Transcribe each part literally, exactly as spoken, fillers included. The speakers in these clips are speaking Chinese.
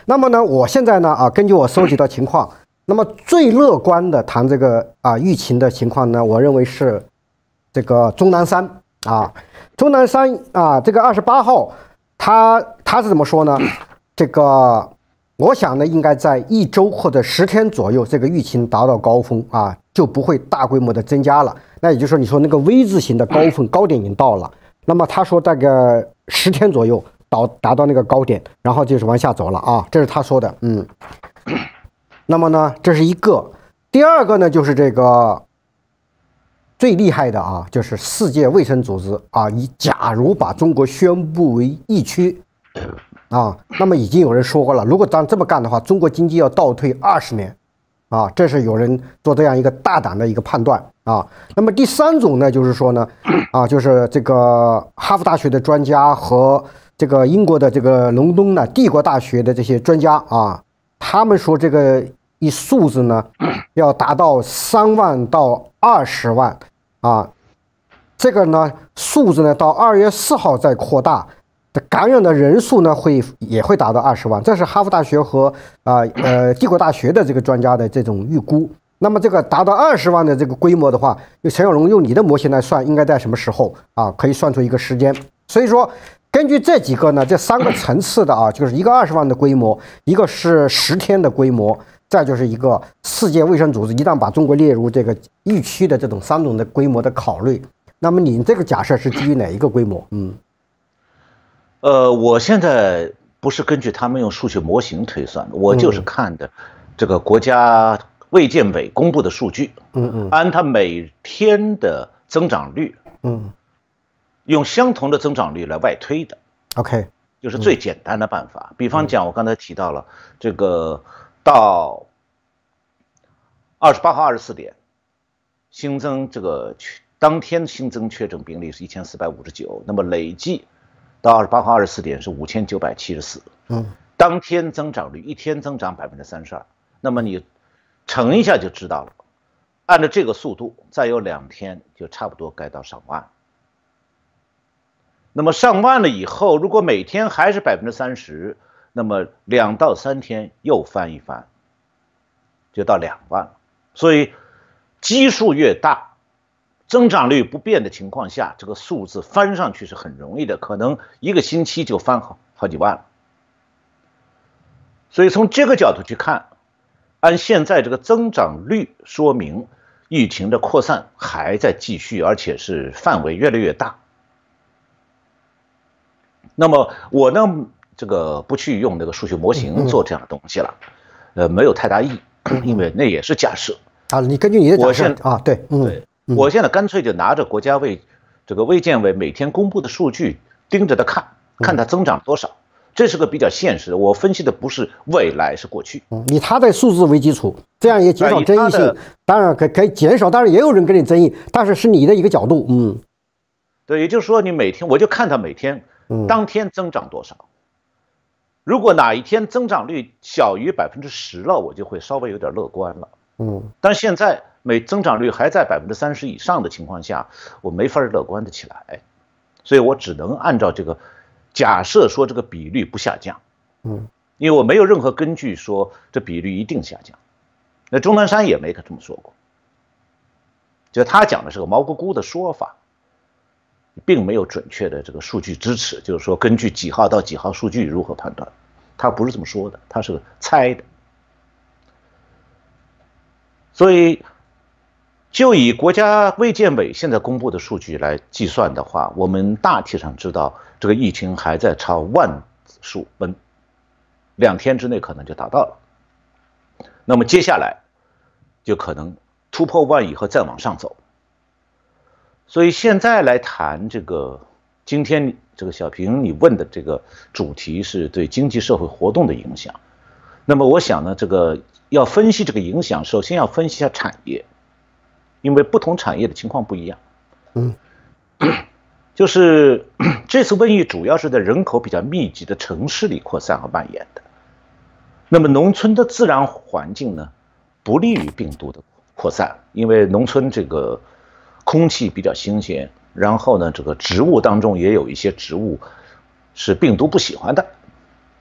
那么呢，我现在呢啊，根据我收集的情况，那么最乐观的谈这个啊疫情的情况呢，我认为是这个钟南山啊，钟南山啊，这个二十八号，他他是怎么说呢？这个我想呢，应该在一周或者十天左右，这个疫情达到高峰啊，就不会大规模的增加了。那也就是说，你说那个 V 字形的高峰高点已经到了，那么他说大概十天左右到达到那个高点，然后就是往下走了啊，这是他说的，嗯。那么呢，这是一个。第二个呢，就是这个最厉害的啊，就是世界卫生组织啊，以假如把中国宣布为疫区啊，那么已经有人说过了，如果当这么干的话，中国经济要倒退二十年啊，这是有人做这样一个大胆的一个判断啊。那么第三种呢，就是说呢，啊，就是这个哈佛大学的专家和这个英国的这个伦敦呢帝国大学的这些专家啊，他们说这个一数字呢要达到三万到二十万啊，这个呢数字呢到二月四号再扩大。感染的人数呢会也会达到二十万，这是哈佛大学和啊 呃, 呃帝国大学的这个专家的这种预估。那么这个达到二十万的这个规模的话，陈小龙用你的模型来算，应该在什么时候啊？可以算出一个时间。所以说，根据这几个呢，这三个层次的啊，就是一个二十万的规模，一个是十天的规模，再就是一个世界卫生组织一旦把中国列入这个疫区的这种三种的规模的考虑。那么你这个假设是基于哪一个规模？嗯。 呃，我现在不是根据他们用数学模型推算的，我就是看的这个国家卫健委公布的数据， 嗯嗯， 按它每天的增长率， 嗯， 用相同的增长率来外推的 ，OK， 就是最简单的办法。比方讲，我刚才提到了这个到二十八号二十四点，新增这个当天新增确诊病例是一千四百五十九，那么累计。到二十八号二十四点是五千九百七十四， 嗯， 当天增长率一天增长百分之三十二，那么你乘一下就知道了。按照这个速度，再有两天就差不多该到上万。那么上万了以后，如果每天还是百分之三十，那么两到三天又翻一番，就到两万了。所以基数越大。增长率不变的情况下，这个数字翻上去是很容易的，可能一个星期就翻好好几万了。所以从这个角度去看，按现在这个增长率说明疫情的扩散还在继续，而且是范围越来越大。那么我呢，这个不去用那个数学模型做这样的东西了，呃，没有太大意义，因为那也是假设啊。你根据你的假设啊，对，嗯。 对。我现在干脆就拿着国家卫这个卫健委每天公布的数据盯着它看，看它增长多少，这是个比较现实的。我分析的不是未来，是过去。 嗯，以它的数字为基础，这样也减少争议性。当然可可以减少，当然也有人跟你争议，但是是你的一个角度。嗯， 对，也就是说你每天我就看它每天当天增长多少。如果哪一天增长率小于百分之十了，我就会稍微有点乐观了。 嗯， 但现在。每增长率还在百分之三十以上的情况下，我没法乐观的起来，所以我只能按照这个假设说这个比率不下降， 嗯， 因为我没有任何根据说这比率一定下降。那钟南山也没这么说过，就他讲的是个毛估估的说法，并没有准确的这个数据支持，就是说根据几号到几号数据如何判断，他不是这么说的，他是个猜的，所以。就以国家卫健委现在公布的数据来计算的话，我们大体上知道这个疫情还在朝万数奔，两天之内可能就达到了。那么接下来就可能突破万以后再往上走。所以现在来谈这个，今天这个小平你问的这个主题是对经济社会活动的影响。那么我想呢，这个要分析这个影响，首先要分析一下产业。因为不同产业的情况不一样， 嗯， 就是这次瘟疫主要是在人口比较密集的城市里扩散和蔓延的。那么农村的自然环境呢，不利于病毒的扩散，因为农村这个空气比较新鲜，然后呢，这个植物当中也有一些植物是病毒不喜欢的，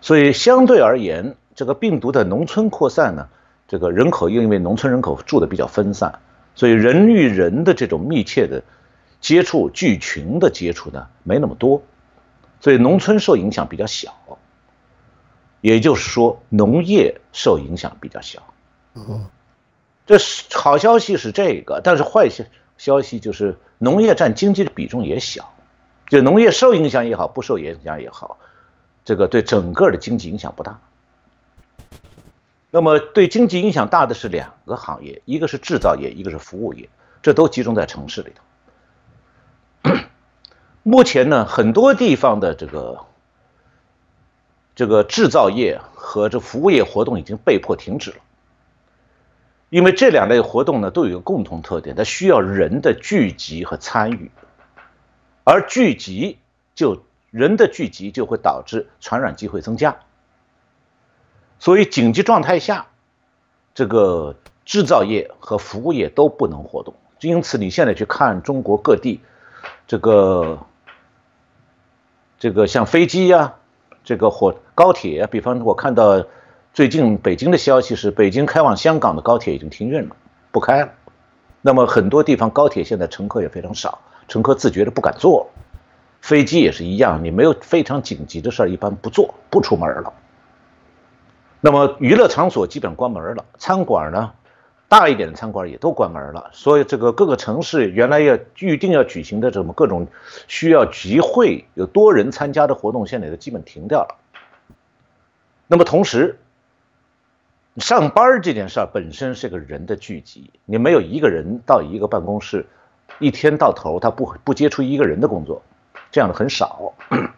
所以相对而言，这个病毒的农村扩散呢，这个人口因为农村人口住的比较分散，所以人与人的这种密切的接触、聚群的接触呢没那么多，所以农村受影响比较小。也就是说，农业受影响比较小。 嗯， 这是好消息是这个，但是坏消消息就是农业占经济的比重也小，就农业受影响也好，不受影响也好，这个对整个的经济影响不大。那么对经济影响大的是两个行业，一个是制造业，一个是服务业，这都集中在城市里头。目前呢，很多地方的这个这个制造业和这服务业活动已经被迫停止了，因为这两类活动呢都有一个共同特点，它需要人的聚集和参与，而聚集就人的聚集就会导致传染机会增加，所以紧急状态下，这个制造业和服务业都不能活动。因此，你现在去看中国各地，这个这个像飞机呀、啊。这个火高铁，比方我看到最近北京的消息是，北京开往香港的高铁已经停运了，不开了。那么很多地方高铁现在乘客也非常少，乘客自觉的不敢坐。飞机也是一样，你没有非常紧急的事儿，一般不坐，不出门了。那么娱乐场所基本关门了，餐馆呢，大一点的餐馆也都关门了。所以这个各个城市原来要预定要举行的这么各种需要集会、有多人参加的活动，现在都基本停掉了。那么同时，上班这件事儿本身是个人的聚集，你没有一个人到一个办公室，一天到头他不不接触一个人的工作，这样的很少。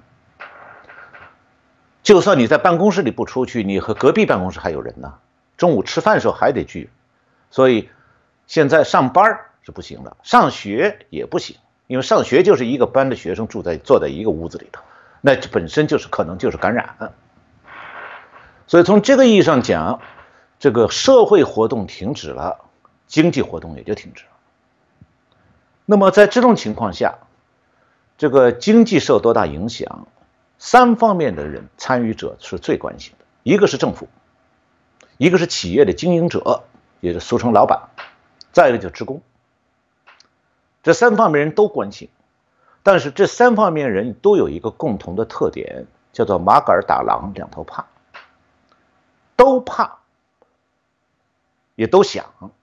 就算你在办公室里不出去，你和隔壁办公室还有人呢，中午吃饭的时候还得聚。所以现在上班是不行了，上学也不行，因为上学就是一个班的学生住在坐在一个屋子里头，那本身就是可能就是感染。所以从这个意义上讲，这个社会活动停止了，经济活动也就停止了。那么在这种情况下，这个经济受多大影响，三方面的人参与者是最关心的，一个是政府，一个是企业的经营者，也是俗称老板，再一个就是职工。这三方面人都关心，但是这三方面人都有一个共同的特点，叫做马杆打狼，两头怕，都怕，也都想。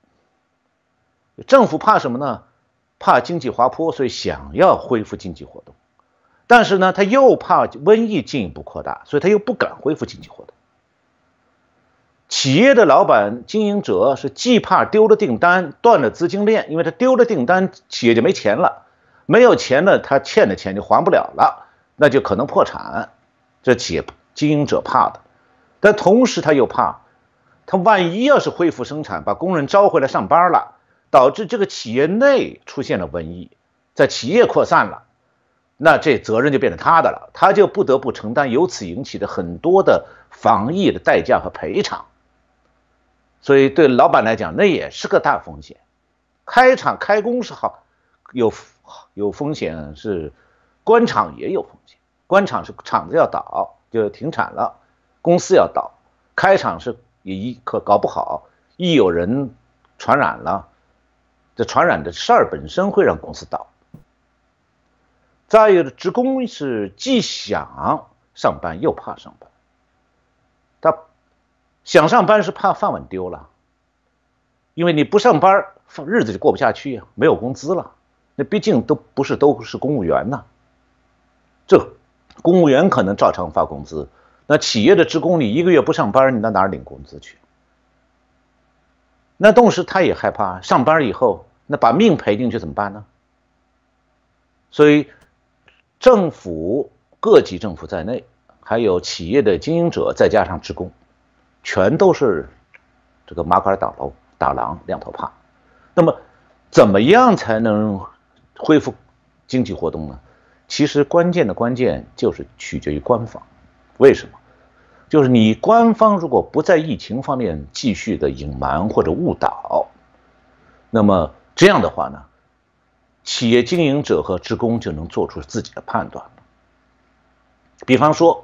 政府怕什么呢？怕经济滑坡，所以想要恢复经济活动，但是呢，他又怕瘟疫进一步扩大，所以他又不敢恢复经济活动。企业的老板、经营者是既怕丢了订单、断了资金链，因为他丢了订单，企业就没钱了，没有钱了，他欠的钱就还不了了，那就可能破产，这企业经营者怕的。但同时他又怕，他万一要是恢复生产，把工人招回来上班了，导致这个企业内出现了瘟疫，在企业扩散了，那这责任就变成他的了，他就不得不承担由此引起的很多的防疫的代价和赔偿。所以对老板来讲，那也是个大风险。开厂开工是好，有有风险，是关厂也有风险。关厂是厂子要倒，就停产了，公司要倒；开厂是也一可搞不好，一有人传染了，这传染的事儿本身会让公司倒。再有的职工是既想上班又怕上班，他想上班是怕饭碗丢了，因为你不上班，日子就过不下去啊，没有工资了。那毕竟都不是都是公务员呐，这公务员可能照常发工资，那企业的职工你一个月不上班，你到哪儿领工资去？那同时他也害怕上班以后，那把命赔进去怎么办呢？所以政府、各级政府在内，还有企业的经营者，再加上职工，全都是这个马杆打楼打狼，两头怕。那么怎么样才能恢复经济活动呢？其实关键的关键就是取决于官方。为什么？就是你官方如果不在疫情方面继续的隐瞒或者误导，那么这样的话呢，企业经营者和职工就能做出自己的判断了。比方说，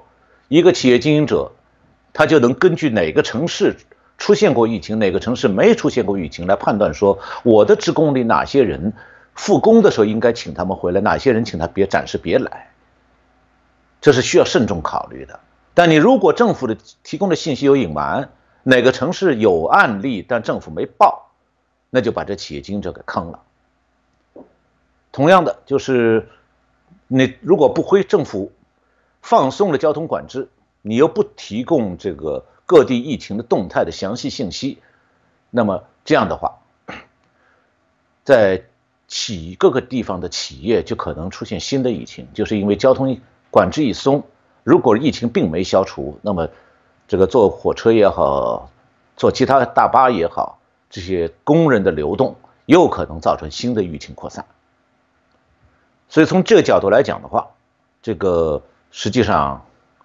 一个企业经营者，他就能根据哪个城市出现过疫情，哪个城市没出现过疫情来判断说，我的职工里哪些人复工的时候应该请他们回来，哪些人请他别暂时别来，这是需要慎重考虑的。但你如果政府的提供的信息有隐瞒，哪个城市有案例但政府没报，那就把这企业经营者给坑了。同样的，就是你如果不挥政府放松了交通管制，你又不提供这个各地疫情的动态的详细信息，那么这样的话，在企各个地方的企业就可能出现新的疫情，就是因为交通管制一松，如果疫情并没消除，那么这个坐火车也好，坐其他的大巴也好，这些工人的流动又可能造成新的疫情扩散。所以从这个角度来讲的话，这个实际上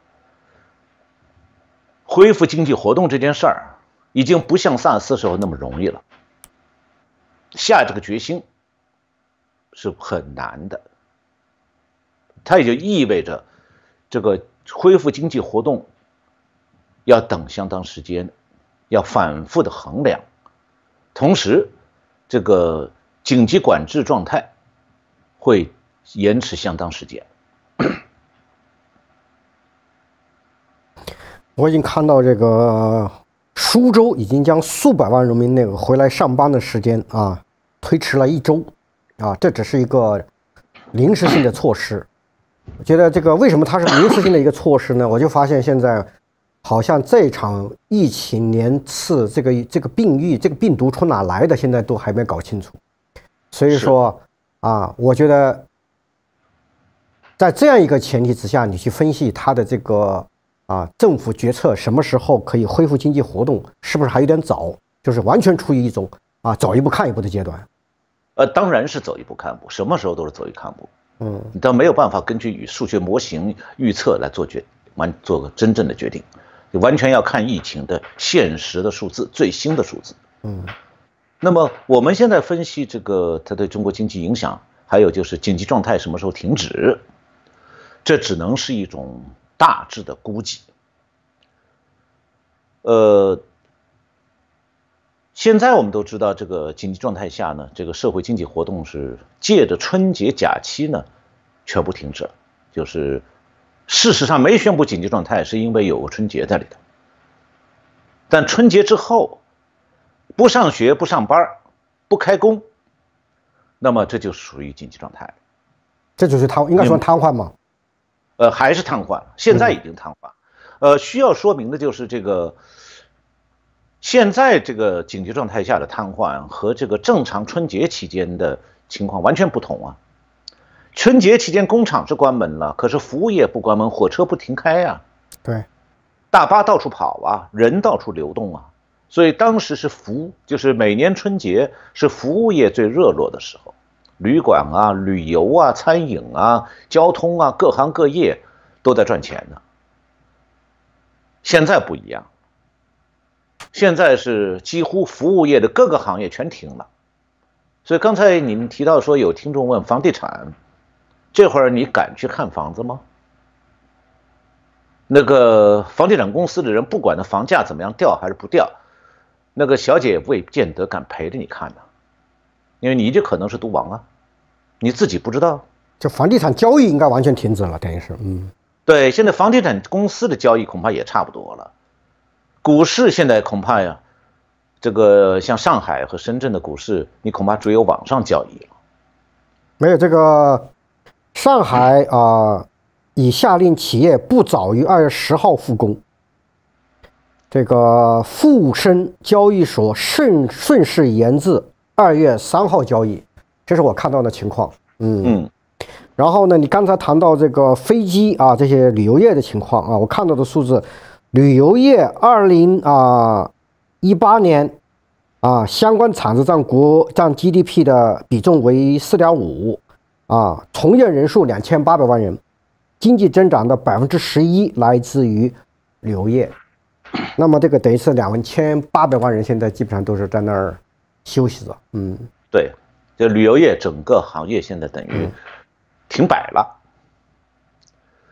恢复经济活动这件事儿已经不像SARS时候那么容易了，下这个决心是很难的。它也就意味着这个恢复经济活动要等相当时间，要反复的衡量，同时这个紧急管制状态会延迟相当时间。 我已经看到这个苏州已经将数百万人民那个回来上班的时间啊推迟了一周啊，这只是一个临时性的措施。我觉得这个为什么它是临时性的一个措施呢？我就发现现在好像这场疫情年次这个这个病疫这个病毒从哪来的，现在都还没搞清楚。所以说啊，我觉得在这样一个前提之下，你去分析它的这个啊政府决策什么时候可以恢复经济活动，是不是还有点早？就是完全处于一种啊走一步看一步的阶段。 呃，当然是走一步看一步，什么时候都是走一步看一步。 嗯， 但没有办法根据与数学模型预测来做决完做个真正的决定，完全要看疫情的现实的数字，最新的数字。 嗯， 那么我们现在分析这个它对中国经济影响，还有就是紧急状态什么时候停止，这只能是一种大致的估计。呃，现在我们都知道，这个紧急状态下呢，这个社会经济活动是借着春节假期呢全部停止了，就是事实上没宣布紧急状态，是因为有个春节在里头。但春节之后不上学、不上班、不开工，那么这就属于紧急状态了。 这就是瘫，应该说瘫痪吗？ 呃，还是瘫痪，现在已经瘫痪。呃，需要说明的就是这个。现在这个紧急状态下的瘫痪和这个正常春节期间的情况完全不同啊！春节期间工厂是关门了，可是服务业不关门，火车不停开啊， 对， 大巴到处跑啊，人到处流动啊，所以当时是服，就是每年春节是服务业最热络的时候，旅馆啊、旅游啊、餐饮啊、交通啊，各行各业都在赚钱呢。现在不一样。现在是几乎服务业的各个行业全停了，所以刚才你们提到说有听众问房地产，这会儿你敢去看房子吗？那个房地产公司的人不管那房价怎么样掉还是不掉，那个小姐也未见得敢陪着你看呢，因为你这可能是赌王啊，你自己不知道。 就房地产交易应该完全停止了，等于是，嗯， 对，现在房地产公司的交易恐怕也差不多了。股市现在恐怕呀，这个像上海和深圳的股市，你恐怕只有网上交易了。 没有这个上海啊、呃，已下令企业不早于二月十号复工。这个沪深交易所顺顺势延至二月三号交易，这是我看到的情况。嗯嗯。然后呢，你刚才谈到这个飞机啊这些旅游业的情况啊，我看到的数字。旅游业二零啊一八年啊相关产值占国占 G D P 的比重为 四点五 啊，从业人数两千八百万人，经济增长的百分之十一来自于旅游业。那么这个等于是两千八百万人现在基本上都是在那儿休息着。嗯， 对，就旅游业整个行业现在等于停摆了。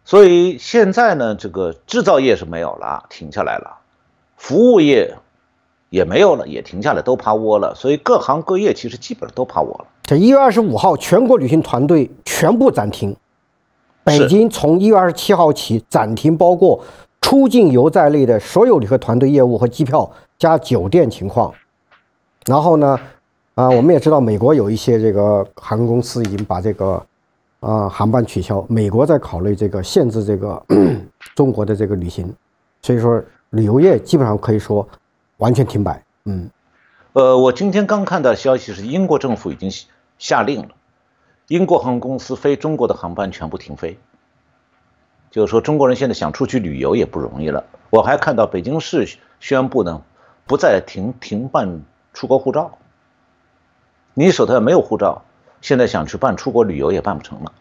所以现在呢，这个制造业是没有了，停下来了，服务业也没有了，也停下来，都趴窝了。所以各行各业其实基本上都趴窝了。 这一月二十五号，全国旅行团队全部暂停。北京从一月二十七号起暂停包括出境游在内的所有旅客团队业务和机票加酒店情况。然后呢，啊，我们也知道美国有一些这个航空公司已经把这个啊航班取消，美国在考虑这个限制这个中国的这个旅行，所以说旅游业基本上可以说完全停摆。嗯， 呃，我今天刚看到消息是英国政府已经下令了。英国航空公司飞中国的航班全部停飞，就是说中国人现在想出去旅游也不容易了。我还看到北京市宣布呢，不再停停办出国护照。你手头没有护照，现在想去办出国旅游也办不成了。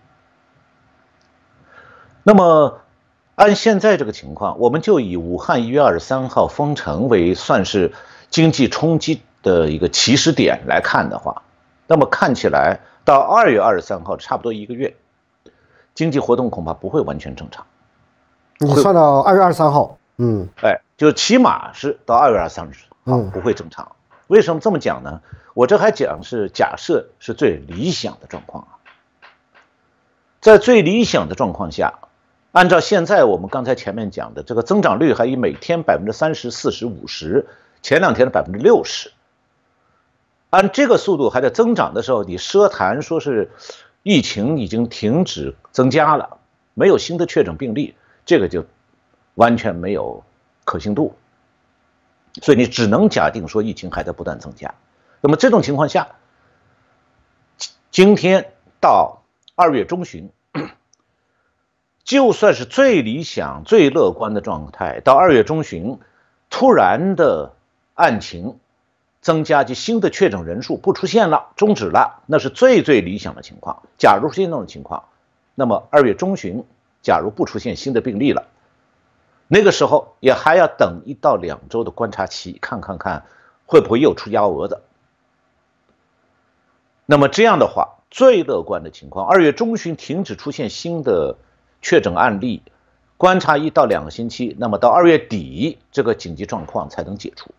那么按现在这个情况，我们就以武汉一月二十三号封城为算是经济冲击的一个起始点来看的话，那么看起来到二月二十三号差不多一个月，经济活动恐怕不会完全正常。 你算到二月二十三号，嗯， 哎，就起码是到二月二十三号不会正常。为什么这么讲呢？我这还讲是假设是最理想的状况啊。在最理想的状况下，按照现在我们刚才前面讲的这个增长率，还以每天百分之三十、四十、五十，前两天的百分之六十。按这个速度还在增长的时候，你奢谈说是疫情已经停止增加了，没有新的确诊病例，这个就完全没有可信度。所以你只能假定说疫情还在不断增加。那么这种情况下，今天到二月中旬，就算是最理想、最乐观的状态，到二月中旬突然的案情增加及新的确诊人数不出现了，终止了，那是最最理想的情况。假如出现那种情况，那么二月中旬假如不出现新的病例了，那个时候也还要等一到两周的观察期，看看看会不会又出幺蛾子。那么这样的话，最乐观的情况，二月中旬停止出现新的确诊案例，观察一到两个星期，那么到二月底这个紧急状况才能解除。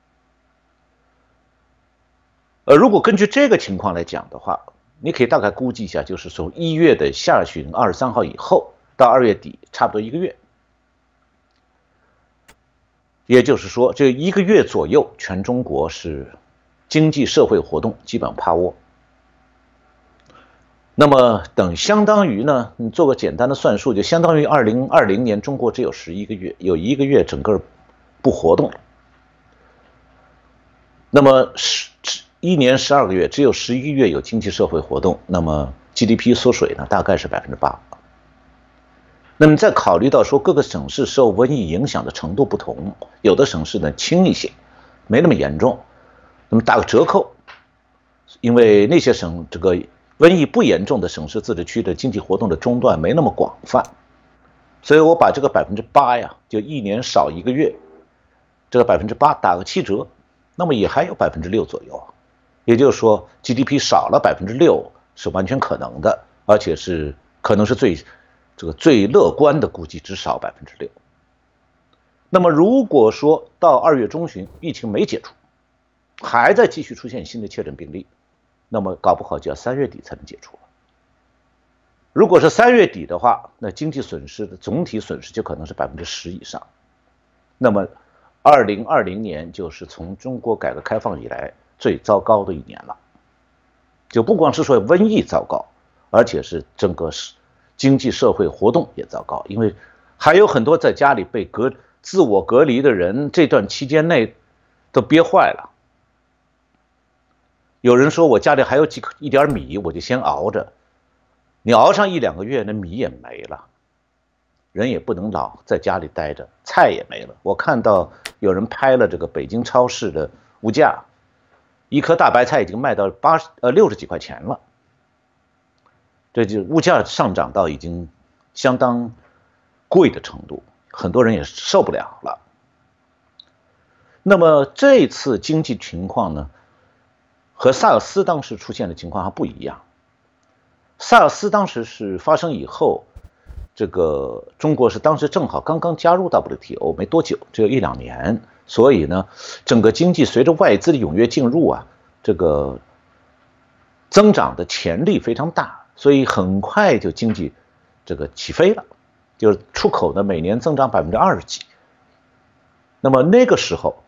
呃，如果根据这个情况来讲的话，你可以大概估计一下，就是从一月的下旬二十三号以后到二月底，差不多一个月。也就是说，这一个月左右，全中国是经济社会活动基本趴窝。那么等相当于呢，你做个简单的算术，就相当于二零二零年中国只有十一个月，有一个月整个不活动了。那么十一年十二个月，只有十一个月有经济社会活动，那么 G D P 缩水呢，大概是百分之八。那么再考虑到说各个省市受瘟疫影响的程度不同，有的省市呢轻一些，没那么严重，那么打个折扣，因为那些省这个瘟疫不严重的省市自治区的经济活动的中断没那么广泛，所以我把这个百分之八呀，就一年少一个月，这个百分之八打个七折，那么也还有百分之六左右，也就是说 G D P 少了百分之六是完全可能的，而且是可能是最这个最乐观的估计，只少百分之六。那么如果说到二月中旬疫情没解除，还在继续出现新的确诊病例，那么搞不好就要三月底才能解除了。如果是三月底的话，那经济损失的总体损失就可能是百分之十以上。那么二零二零年就是从中国改革开放以来最糟糕的一年了。就不光是说瘟疫糟糕，而且是整个经济社会活动也糟糕，因为还有很多在家里被隔自我隔离的人，这段期间内都憋坏了。有人说我家里还有几一点米，我就先熬着。你熬上一两个月，那米也没了，人也不能老在家里待着，菜也没了。我看到有人拍了这个北京超市的物价，一颗大白菜已经卖到八十呃六十几块钱了。这就物价上涨到已经相当贵的程度，很多人也受不了了。那么这次经济情况呢，和萨尔斯当时出现的情况还不一样。萨尔斯当时是发生以后， 这个中国是当时正好刚刚加入 W T O 没多久，只有一两年，所以呢，整个经济随着外资的踊跃进入啊，这个增长的潜力非常大，所以很快就经济这个起飞了，就是出口呢每年增长百分之二十几。那么那个时候，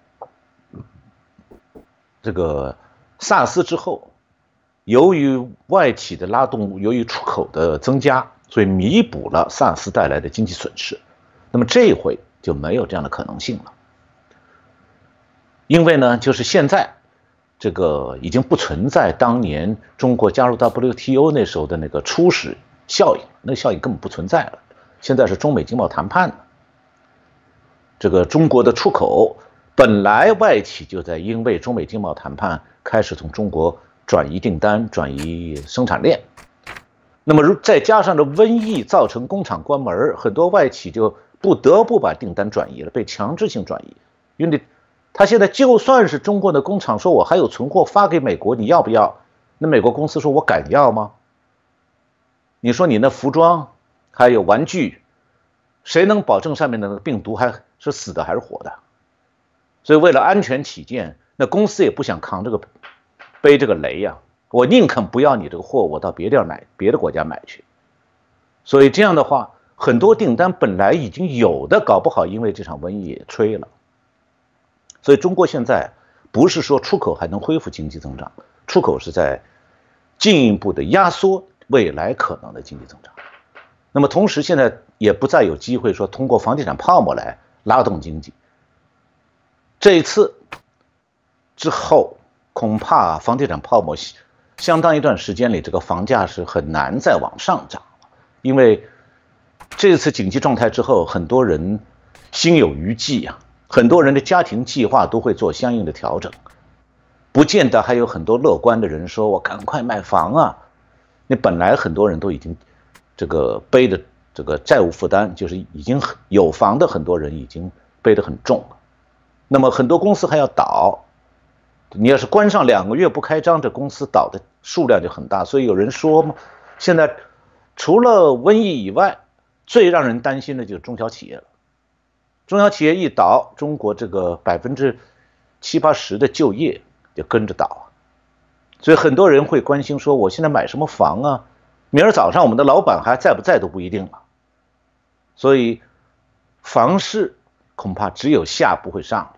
这个 SARS 之后，由于外企的拉动，由于出口的增加，所以弥补了 SARS 带来的经济损失。那么这一回就没有这样的可能性了，因为呢，就是现在这个已经不存在当年中国加入 W T O 那时候的那个初始效应，那个效应根本不存在了。现在是中美经贸谈判，这个中国的出口本来外企就在因为中美经贸谈判开始从中国转移订单、转移生产链。那么如再加上这瘟疫造成工厂关门，很多外企就不得不把订单转移了，被强制性转移。因为他现在就算是中国的工厂说我还有存货发给美国，你要不要？那美国公司说我敢要吗？你说你那服装还有玩具，谁能保证上面的那个病毒还是死的还是活的？所以为了安全起见，那公司也不想扛这个背这个雷呀、啊。我宁肯不要你这个货，我到别地儿买，别的国家买去。所以这样的话，很多订单本来已经有的，搞不好因为这场瘟疫也吹了。所以中国现在不是说出口还能恢复经济增长，出口是在进一步的压缩未来可能的经济增长。那么同时现在也不再有机会说通过房地产泡沫来拉动经济。这一次之后，恐怕房地产泡沫相当一段时间里，这个房价是很难再往上涨了，因为这次经济状态之后，很多人心有余悸啊，很多人的家庭计划都会做相应的调整，不见得还有很多乐观的人说我赶快买房啊。那本来很多人都已经这个背的这个债务负担，就是已经有房的很多人已经背得很重了，那么很多公司还要倒。你要是关上两个月不开张，这公司倒的数量就很大。所以有人说，现在除了瘟疫以外，最让人担心的就是中小企业了。中小企业一倒，中国这个百分之七八十的就业就跟着倒。所以很多人会关心说，我现在买什么房啊？明儿早上我们的老板还在不在都不一定了。所以房市恐怕只有下不会上了。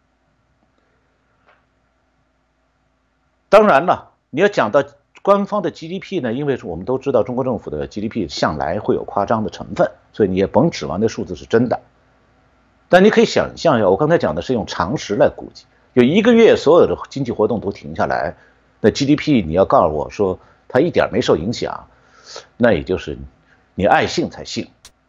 当然了，你要讲到官方的 G D P 呢，因为我们都知道中国政府的 G D P 向来会有夸张的成分，所以你也甭指望那数字是真的。但你可以想象一下，我刚才讲的是用常识来估计，有一个月所有的经济活动都停下来，那 G D P 你要告诉我说它一点没受影响，那也就是你爱信才信。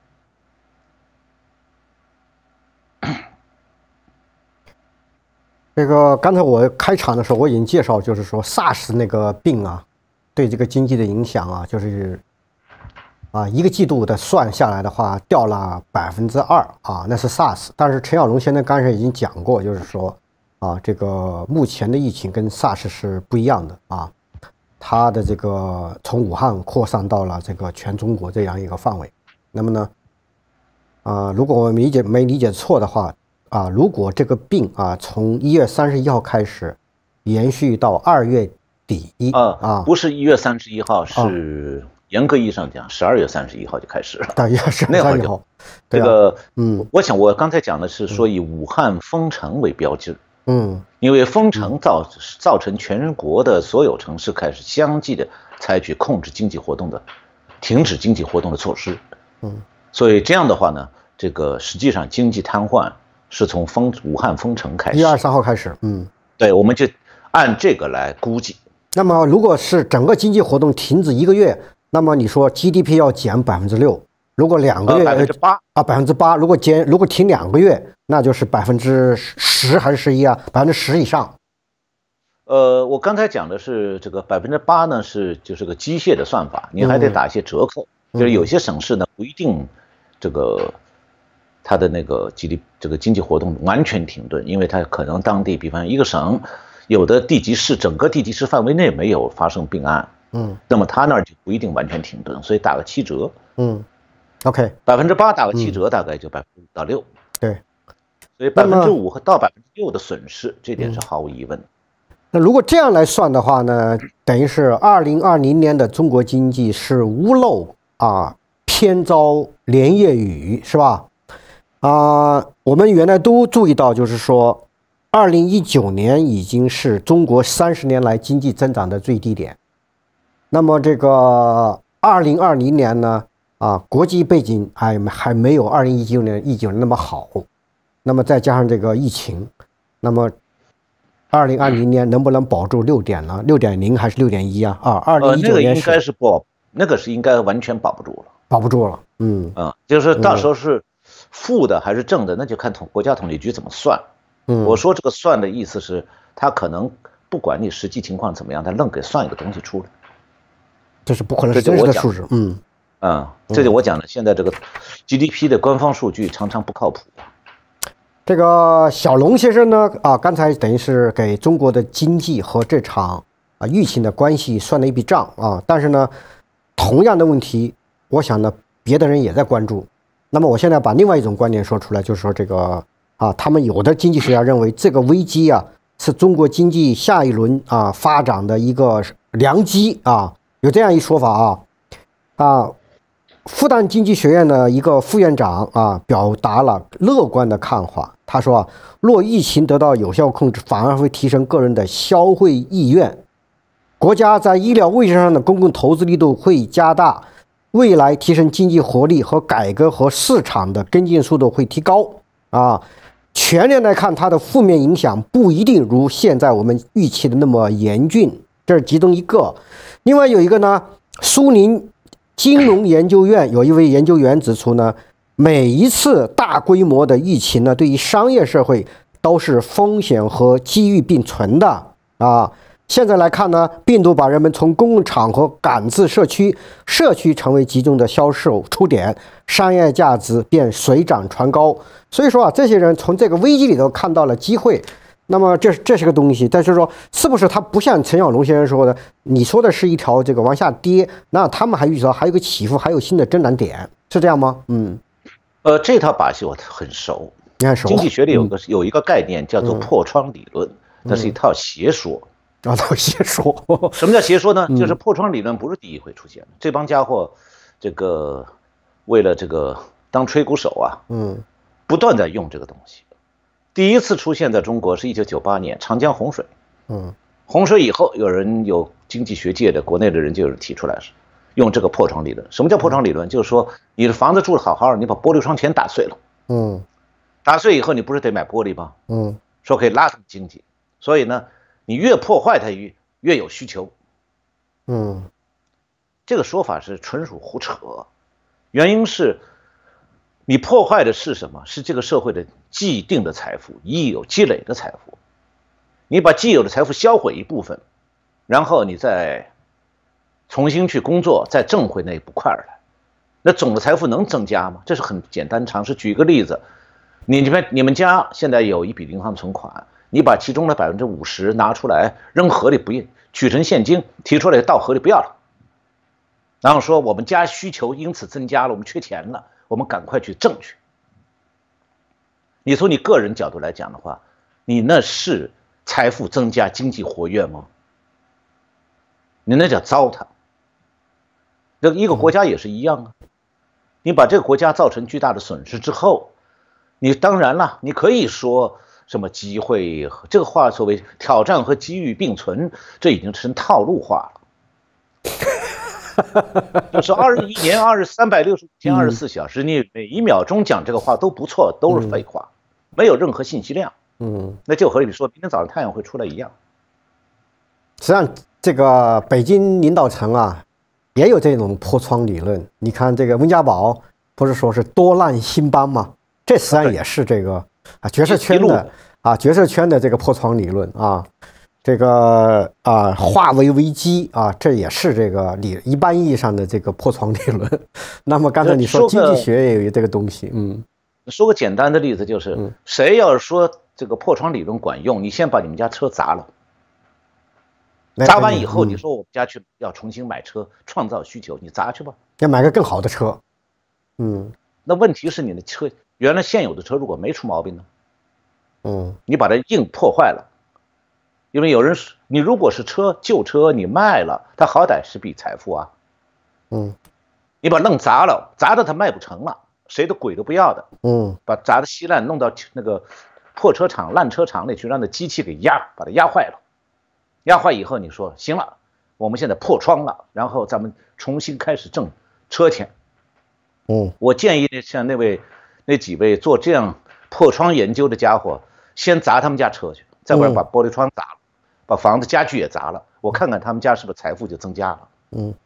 这个刚才我开场的时候我已经介绍，就是说 SARS 那个病啊，对这个经济的影响啊，就是啊一个季度的算下来的话，掉了百分之二啊，那是 SARS。但是陈小龙先生刚才已经讲过，就是说啊，这个目前的疫情跟 SARS 是不一样的啊，它的这个从武汉扩散到了这个全中国这样一个范围。那么呢，啊，如果我理解没理解错的话。啊，如果这个病啊从一月三十一号开始，延续到二月底啊啊，不是一月三十一号，是严格意义上讲，十二月三十一号就开始了。 大约是那会儿就这个， 嗯， 我想我刚才讲的是说以武汉封城为标志， 嗯， 因为封城造造成全国的所有城市开始相继的采取控制经济活动的、停止经济活动的措施， 嗯， 所以这样的话呢，这个实际上经济瘫痪。是从封武汉封城开始， 一月二十三号开始，嗯， 对，我们就按这个来估计。 那么，如果是整个经济活动停止一个月，那么你说 G D P 要减百分之六，如果两个月百分之八啊，百分之八，如果减如果停两个月，那就是百分之十还是十一啊？百分之十以上。 呃，我刚才讲的是这个百分之八呢，是就是个机械的算法，你还得打一些折扣， 嗯、 就是有些省市呢不一定这个。它的那个 G D P 这个经济活动完全停顿，因为它可能当地，比方一个省，有的地级市整个地级市范围内没有发生病案， 嗯， 那么它那儿就不一定完全停顿，所以打个七折， 嗯， OK， 百分之八打个七折，大概就百分之五到六。 对， 所以百分之五和到百分之六的损失，这点是毫无疑问的。 那如果这样来算的话呢，等于是二零二零年的中国经济是屋漏啊，偏遭连夜雨，是吧？啊，我们原来都注意到，就是说，二零一九年已经是中国三十年来经济增长的最低点。那么这个二零二零年呢，啊，国际背景还还没有二零一九年一九年那么好，那么再加上这个疫情，那么二零二零年能不能保住六点呢？六点零还是六点一啊？啊，二零一九年应该是不，那个是应该完全保不住了， 保不住了。嗯嗯，就是到时候是负的还是正的，那就看统国家统计局怎么算。 嗯， 我说这个算的意思是，他可能不管你实际情况怎么样，他愣给算一个东西出来。 这是不可能是真实的数字。嗯嗯，这就我讲的，现在这个 G D P 的官方数据常常不靠谱。 这个小龙先生呢，啊，刚才等于是给中国的经济和这场啊疫情的关系算了一笔账啊。但是呢，同样的问题，我想呢，别的人也在关注。那么我现在把另外一种观点说出来，就是说这个啊，他们有的经济学家认为这个危机啊，是中国经济下一轮啊发展的一个良机啊。有这样一说法啊，啊，复旦经济学院的一个副院长啊，表达了乐观的看法。他说啊，若疫情得到有效控制，反而会提升个人的消费意愿，国家在医疗卫生上的公共投资力度会加大，未来提升经济活力和改革和市场的跟进速度会提高啊。全年来看，它的负面影响不一定如现在我们预期的那么严峻。这是其中一个，另外有一个呢，苏宁金融研究院有一位研究员指出呢，每一次大规模的疫情呢，对于商业社会都是风险和机遇并存的啊。现在来看呢，病毒把人们从公共场合赶至社区，社区成为集中的销售出点，商业价值便水涨船高。所以说啊，这些人从这个危机里头看到了机会。那么这这是个东西，但是说是不是它不像陈小龙先生说的，你说的是一条这个往下跌，那他们还预测还有个起伏，还有新的增长点，是这样吗？嗯， 呃，这套把戏我很熟， 你很熟。 经济学里有个、嗯、有一个概念叫做破窗理论，那、嗯、是一套邪说。 啊，套邪说。 什么叫邪说呢？嗯、就是破窗理论不是第一回出现，这帮家伙，这个为了这个当吹鼓手啊，嗯，不断在用这个东西。第一次出现在中国是一九九八年长江洪水，嗯，洪水以后，有人有经济学界的国内的人就有人提出来是用这个破窗理论。什么叫破窗理论？就是说你的房子住得好好的，你把玻璃窗前打碎了，嗯，打碎以后你不是得买玻璃吗？嗯，说可以拉动经济，所以呢，你越破坏它越越有需求，嗯，这个说法是纯属胡扯，原因是。你破坏的是什么？是这个社会的既定的财富，已有积累的财富。你把既有的财富销毁一部分，然后你再重新去工作，再挣回那一部块来，那总的财富能增加吗？这是很简单常识。举个例子，你们你们家现在有一笔银行存款，你把其中的百分之五十拿出来扔河里不用，取成现金提出来倒河里不要了，然后说我们家需求因此增加了，我们缺钱了。我们赶快去挣去。你从你个人角度来讲的话，你那是财富增加、经济活跃吗？你那叫糟蹋。这一个国家也是一样啊。你把这个国家造成巨大的损失之后，你当然了，你可以说什么机会，这个话所谓挑战和机遇并存，这已经成套路化了。就是二十一年、二十三百六十五天、二十四小时，你每一秒钟讲这个话都不错，都是废话，没有任何信息量。嗯，那就和你说明天早上太阳会出来一样。 实际上，这个北京领导层啊，也有这种破窗理论。你看，这个温家宝不是说是多难兴邦吗？这实际上也是这个啊决策圈的啊决策圈的这个破窗理论啊。这个啊，化为危机啊，这也是这个理一般意义上的这个破窗理论。那么刚才你说经济学也有这个东西，嗯， 说个简单的例子，就是、嗯、谁要是说这个破窗理论管用，你先把你们家车砸了，砸完以后，你说我们家去要重新买车，创造需求，你砸去吧， 要买个更好的车。 嗯， 那问题是你的车原来现有的车如果没出毛病呢？ 嗯， 你把它硬破坏了，因为有人是你如果是车旧车你卖了，它好歹是笔财富啊。 嗯， 你把弄砸了，砸的它卖不成了，谁的鬼都不要的。 嗯， 把砸的稀烂弄到那个破车厂、烂车厂里去，让那机器给压，把它压坏了。压坏以后，你说行了，我们现在破窗了，然后咱们重新开始挣车钱。 嗯， 我建议像那位、那几位做这样破窗研究的家伙，先砸他们家车去，再不然把玻璃窗砸了，把房子家具也砸了，我看看他们家是不是财富就增加了。 嗯，